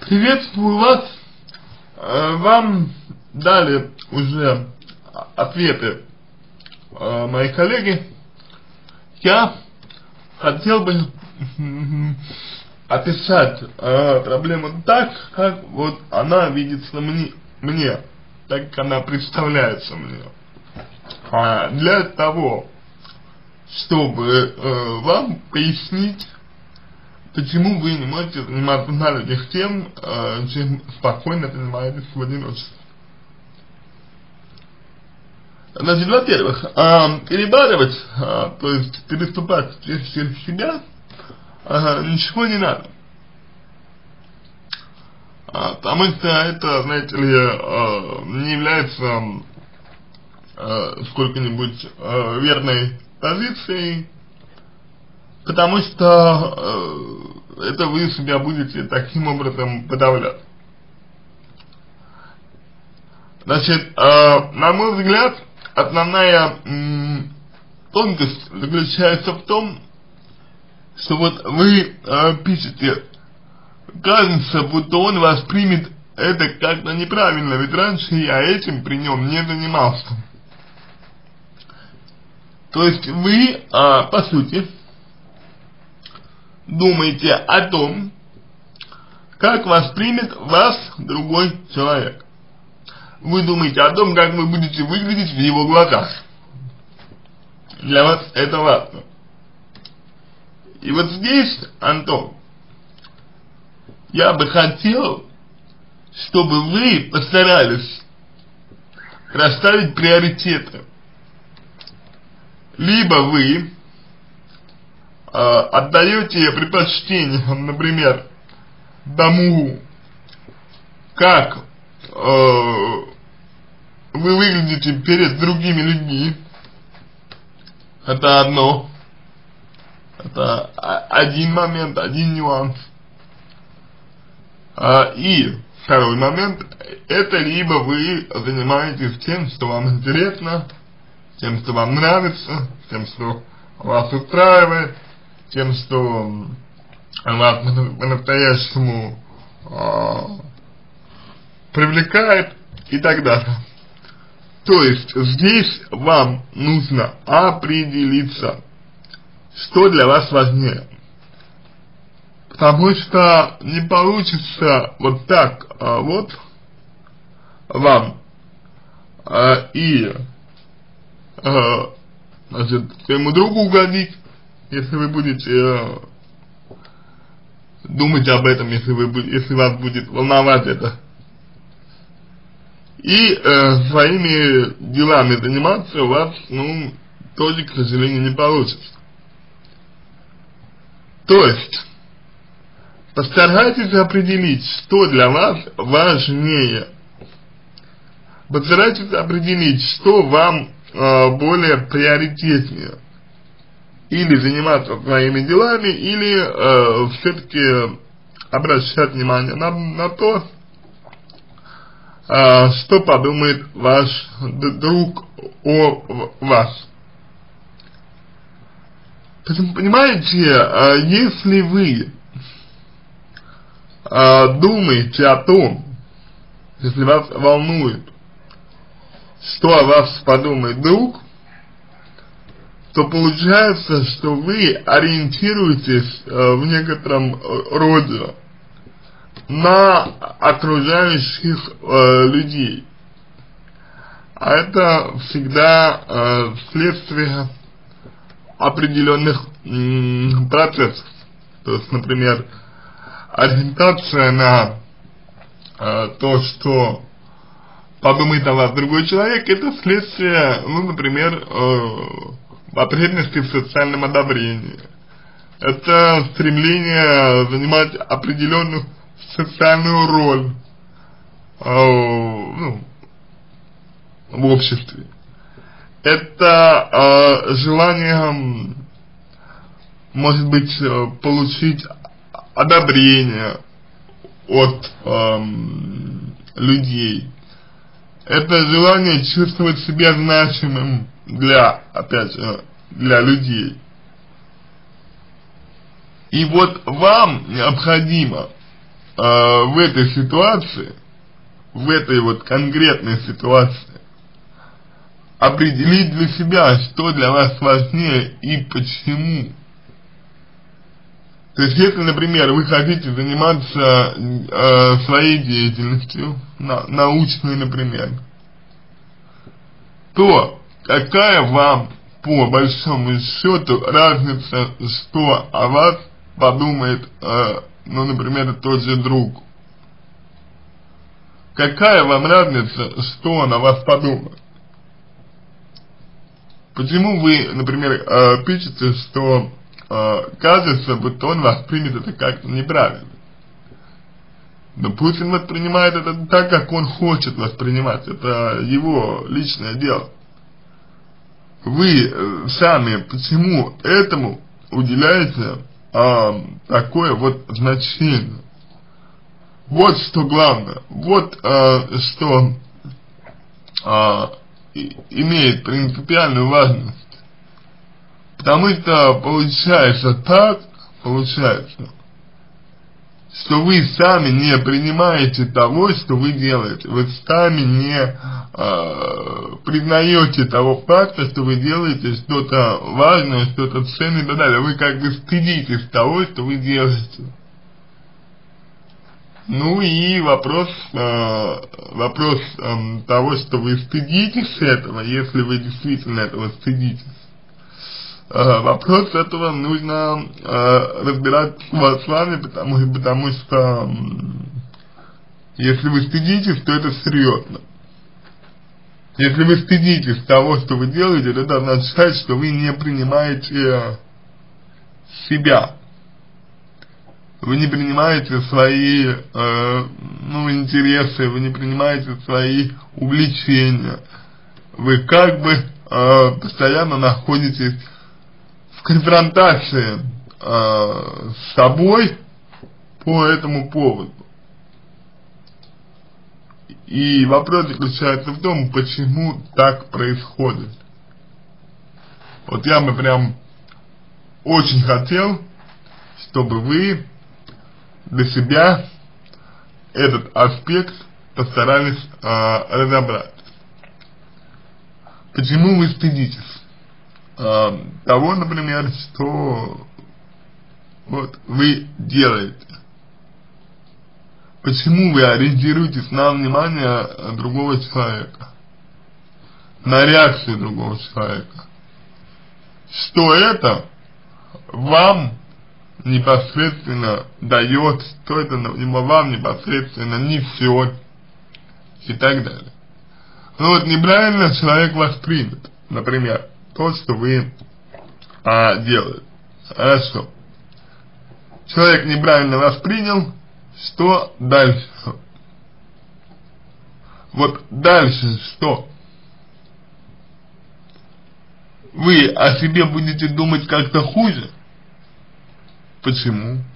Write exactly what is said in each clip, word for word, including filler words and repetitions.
Приветствую вас. Вам дали уже ответы мои коллеги. Я хотел бы описать проблему так, как вот она видится мне, мне так как она представляется мне. Для того, чтобы вам пояснить, почему вы не можете заниматься на людях тем, э, чем спокойно занимаетесь в одиночестве. Значит, во-первых, э, перебарывать, э, то есть переступать через себя, э, ничего не надо. Э, потому что это, знаете ли, э, не является э, сколько-нибудь э, верной позицией. Потому что э, это вы себя будете таким образом подавлять. Значит, э, на мой взгляд, основная м, тонкость заключается в том, что вот вы э, пишете, кажется, будто он воспримет это как-то неправильно, ведь раньше я этим при нем не занимался. То есть вы, э, по сути, думаете о том, как воспримет вас другой человек. Вы думаете о том, как вы будете выглядеть в его глазах. Для вас это важно. И вот здесь, Антон, я бы хотел, чтобы вы постарались расставить приоритеты. Либо вы отдаете предпочтение, например, тому, как э, вы выглядите перед другими людьми. Это одно. Это один момент, один нюанс. А, и второй момент, это либо вы занимаетесь тем, что вам интересно, тем, что вам нравится, тем, что вас устраивает, тем, что вас по-настоящему э, привлекает и так далее. То есть здесь вам нужно определиться, что для вас важнее. Потому что не получится вот так э, вот вам э, и э, значит, своему другу угодить, если вы будете э, думать об этом, если вы если вас будет волновать это, и э, своими делами заниматься у вас, ну, тоже, к сожалению, не получится. То есть постарайтесь определить, что для вас важнее. Постарайтесь определить, что вам э, более приоритетнее. Или заниматься своими делами, или э, все-таки обращать внимание на, на то, э, что подумает ваш друг о вас. Понимаете, э, если вы э, думаете о том, если вас волнует, что о вас подумает друг, то получается, что вы ориентируетесь э, в некотором роде на окружающих э, людей. А это всегда э, следствие определенных м, процессов. То есть, например, ориентация на э, то, что подумает о вас другой человек, это следствие, ну, например, э, потребности в социальном одобрении. Это стремление занимать определенную социальную роль э, ну, в обществе. Это э, желание, может быть, э, получить одобрение от э, людей. Это желание чувствовать себя значимым для, опять же, для людей. И вот вам необходимо в этой ситуации, в этой вот конкретной ситуации, определить для себя, что для вас важнее и почему. То есть, если, например, вы хотите заниматься э, своей деятельностью, на, научной, например, то какая вам, по большому счету, разница, что о вас подумает, э, ну, например, тот же друг? Какая вам разница, что он о вас подумает? Почему вы, например, э, пишете, что э, кажется, будто он воспримет это как-то неправильно? Но пусть он воспринимает это так, как он хочет воспринимать, это его личное дело. Вы э, сами почему этому уделяете э, такое вот значение? Вот что главное, вот э, что э, имеет принципиальную важность. Потому что получается так, получается, что вы сами не принимаете того, что вы делаете. Вы сами не э, признаете того факта, что вы делаете что-то важное, что-то ценное и так далее. Вы как бы стыдитесь того, что вы делаете. Ну и вопрос, э, вопрос э, того, что вы стыдитесь этого, если вы действительно этого стыдитесь. Э, вопрос этого нужно э, разбирать с вами, потому, потому что э, если вы стыдитесь, то это серьезно. Если вы стыдитесь того, что вы делаете, это означает, что вы не принимаете себя. Вы не принимаете свои, э, ну, интересы, вы не принимаете свои увлечения. Вы как бы э, постоянно находитесь в конфронтации э, с собой по этому поводу. И вопрос заключается в том, почему так происходит. Вот я бы прям очень хотел, чтобы вы для себя этот аспект постарались э, разобрать. Почему вы стыдитесь э, того, например, что вот вы делаете? Почему вы ориентируетесь на внимание другого человека, на реакцию другого человека? Что это вам непосредственно дает, что это вам непосредственно несет и так далее. Ну вот неправильно человек воспримет, например, то, что вы а, делаете. Хорошо. Человек неправильно воспринял, что дальше? Вот дальше что? Вы о себе будете думать как-то хуже? Почему?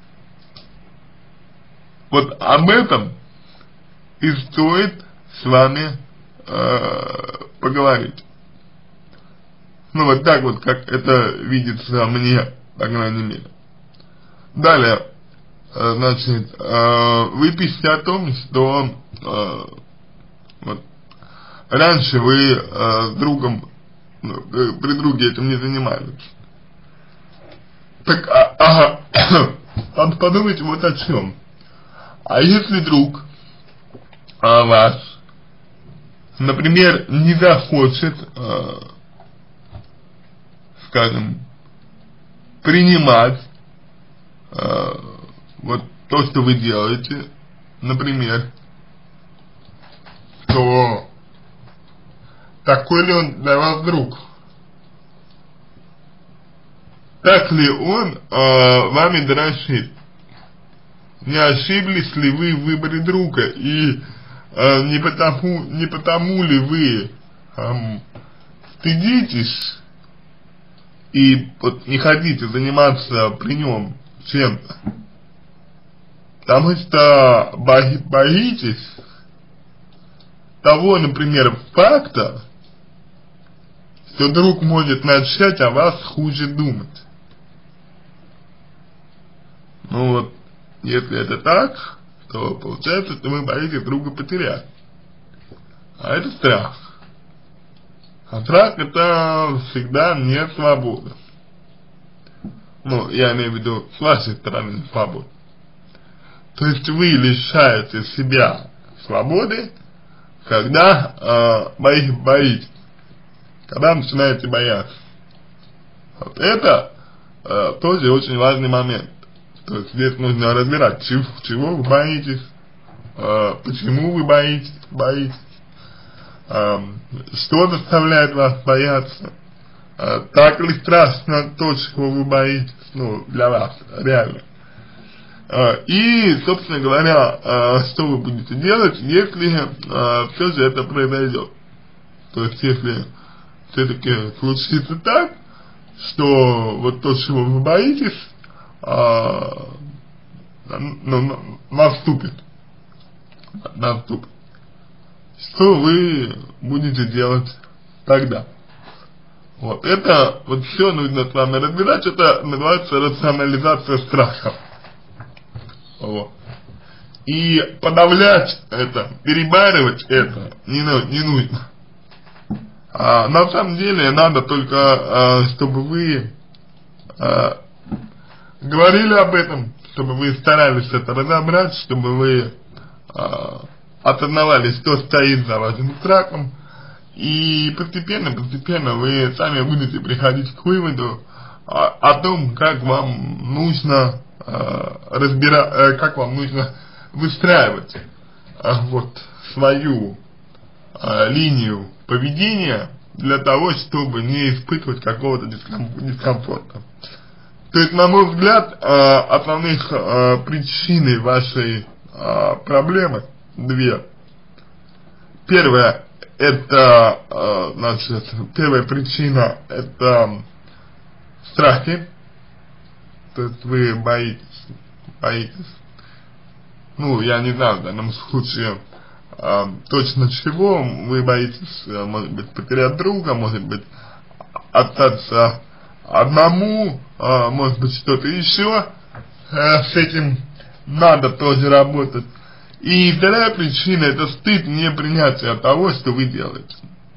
Вот об этом и стоит с вами э, поговорить. Ну вот так вот, как это видится мне, по крайней мере. Далее, э, значит, э, вы пишете о том, что э, вот, раньше вы э, с другом, ну, при друге этим не занимались. Так, а, ага, подумайте вот о чем. А если друг а, вас, например, не захочет, а, скажем, принимать а, вот то, что вы делаете, например, то такой ли он для вас друг? Так ли он э, вами дорожит? Не ошиблись ли вы в выборе друга? И э, не, потому, не потому ли вы э, стыдитесь и вот, не хотите заниматься при нем чем-то? Потому что бои, боитесь того, например, факта, что друг может начать о вас хуже думать. Ну вот, если это так, то получается, что вы боитесь друга потерять. А это страх. А страх это всегда не свобода. Ну, я имею в виду с вашей стороны свободы. То есть вы лишаете себя свободы, когда э, бои, боитесь, когда начинаете бояться. Вот это э, тоже очень важный момент. То есть здесь нужно разбирать, чего, чего вы боитесь, э, почему вы боитесь, боитесь, э, что заставляет вас бояться, э, так ли страшно то, чего вы боитесь, ну, для вас, реально. Э, и, собственно говоря, э, что вы будете делать, если э, все же это произойдет. То есть, если все-таки случится так, что вот то, чего вы боитесь, а, ну, наступит, наступит, что вы будете делать тогда? Вот это, вот все нужно с вами разбирать, это называется рационализация страха. Вот. И подавлять это, перебаривать это не, не нужно. А, на самом деле надо только, а, чтобы вы а, говорили об этом, чтобы вы старались это разобрать, чтобы вы а, осознавали, что стоит за вашим страхом, и постепенно, постепенно вы сами будете приходить к выводу а, о том, как вам нужно а, разбирать, а, как вам нужно выстраивать а, вот свою а, линию поведения для того, чтобы не испытывать какого-то дискомфорта. То есть, на мой взгляд, э, основных э, причины вашей э, проблемы две. Первая, это, э, значит, первая причина, это страхи. То есть, вы боитесь, боитесь. Ну, я не знаю, в данном случае, э, точно чего, вы боитесь, э, может быть, потерять друга, может быть, остаться одному, а, может быть, что-то еще, а, с этим надо тоже работать. И вторая причина — это стыд, непринятие того, что вы делаете.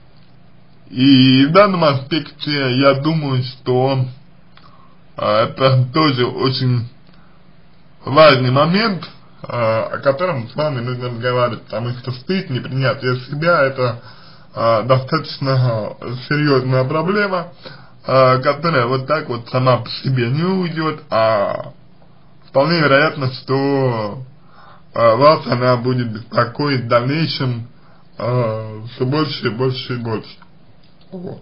И в данном аспекте я думаю, что а, это тоже очень важный момент, а, о котором с вами нужно разговаривать, потому что стыд, непринятие себя — это а, достаточно серьезная проблема, которая вот так вот сама по себе не уйдет, а вполне вероятно, что а, вас она будет беспокоить в дальнейшем а, все больше и больше и больше. Вот.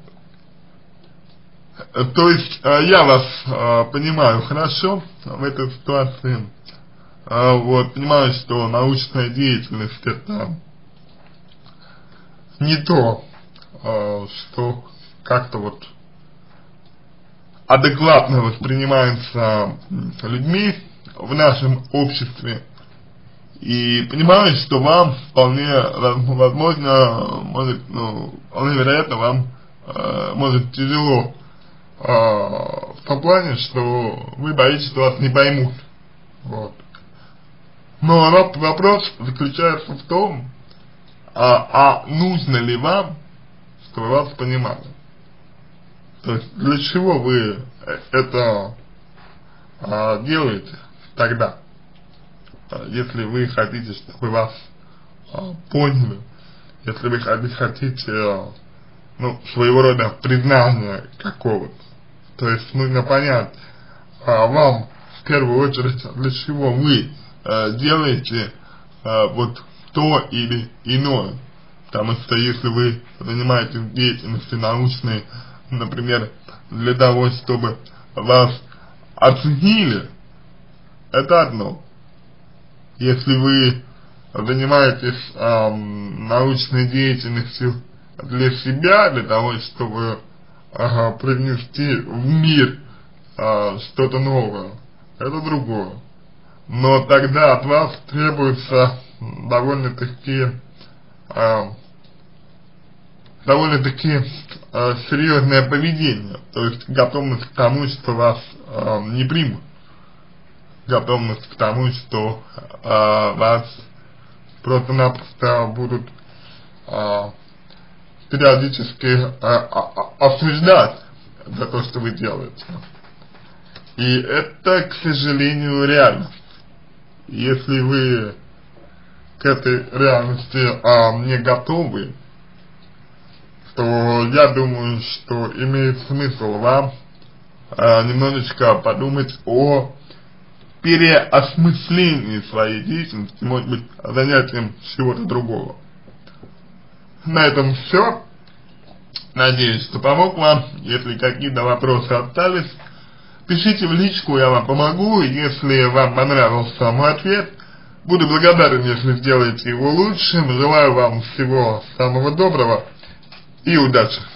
То есть а, я вас а, понимаю хорошо в этой ситуации, а, вот, понимаю, что научная деятельность — это не то, а, что как-то вот адекватно воспринимается людьми в нашем обществе, и понимаю, что вам вполне возможно, может, ну, вполне вероятно, вам э, может тяжело э, в том плане, что вы боитесь, что вас не поймут. Вот. Но вопрос заключается в том, а, а нужно ли вам, чтобы вас понимали. То есть для чего вы это а, делаете тогда, а, если вы хотите, чтобы вас а, поняли, если вы хотите, а, ну, своего рода признания какого-то. То есть нужно понять а, вам в первую очередь, для чего вы а, делаете а, вот то или иное. Потому что если вы занимаетесь деятельностью научной, например, для того, чтобы вас оценили, это одно. Если вы занимаетесь эм, научной деятельностью для себя, для того, чтобы э, привнести в мир э, что-то новое, это другое. Но тогда от вас требуется довольно-таки э, довольно-таки э, серьезное поведение, то есть готовность к тому, что вас э, не примут. готовность к тому, что э, вас просто-напросто будут э, периодически э, э, осуждать за то, что вы делаете. И это, к сожалению, реальность. Если вы к этой реальности э, не готовы, то я думаю, что имеет смысл вам э, немножечко подумать о переосмыслении своей деятельности, может быть, занятием чего-то другого. На этом все. Надеюсь, что помог вам. Если какие-то вопросы остались, пишите в личку, я вам помогу. Если вам понравился мой ответ, буду благодарен, если сделаете его лучше. Желаю вам всего самого доброго и удачи.